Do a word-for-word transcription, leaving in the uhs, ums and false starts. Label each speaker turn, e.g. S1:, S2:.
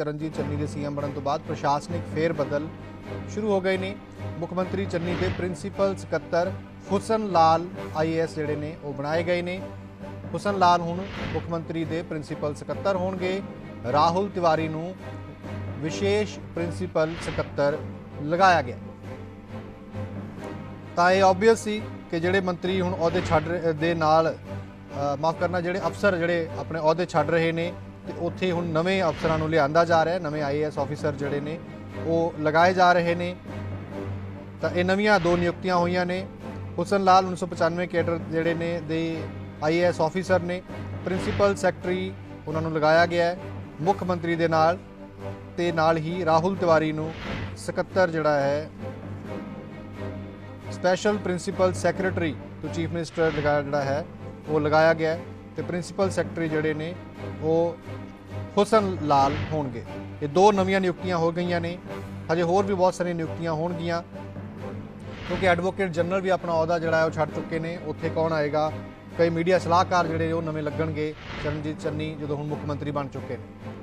S1: चरणजीत चन्नी के सीएम बनने तो बाद प्रशासनिक फेर बदल शुरू हो गए ने। मुख मंत्री चन्नी के प्रिंसीपल सकत्तर हुसन लाल आई ए एस जिहड़े ने वो बनाए गए ने। हुसन लाल हुण मुख मंत्री के प्रिंसीपल सकत्तर होणगे। राहुल तिवारी नूं विशेष प्रिंसीपल सकत्तर लगाया गया। तो ये ऑबवियस सी कि जिहड़े मंत्री हुण अहुदे छड्ड दे नाल माफ़ करना जिहड़े अफसर जिहड़े अपने अहुदे छड्ड रहे ने ते उत्थे हुण नवें अफसरां नूं लिआंदा जा रहा है। नवें आई ए एस ऑफिसर जिहड़े ने वो लगाए जा रहे ने। तो ये नवीं दो नियुक्तियां हुई ने। हुसन लाल उन्नीस सौ पचानवे कैडर जिहड़े ने दे आई ए एस ऑफिसर ने। प्रिंसीपल सैकटरी उन्होंने लगाया गया है मुख मंत्री दे नाल ते नाल ही राहुल तिवारी नूं सकत्तर जिहड़ा है स्पैशल प्रिंसीपल सैक्रटरी तो चीफ मिनिस्टर लगाया जिहड़ा है वो लगाया गया है। तो प्रिंसीपल सैकटरी जिहड़े ने वो हुसन लाल होणगे। ये दो नवीं नियुक्तियां हो गई ने। हजे होर भी बहुत सारी नियुक्तियां होणगियां क्योंकि एडवोकेट जनरल भी अपना अहुदा जिहड़ा है वो छड्ड चुके ने। उत्थे कौन आएगा, कई मीडिया सलाहकार जिहड़े वो नवें लगणगे। चरणजीत चन्नी जो हुण मुख मंत्री बन चुके हैं।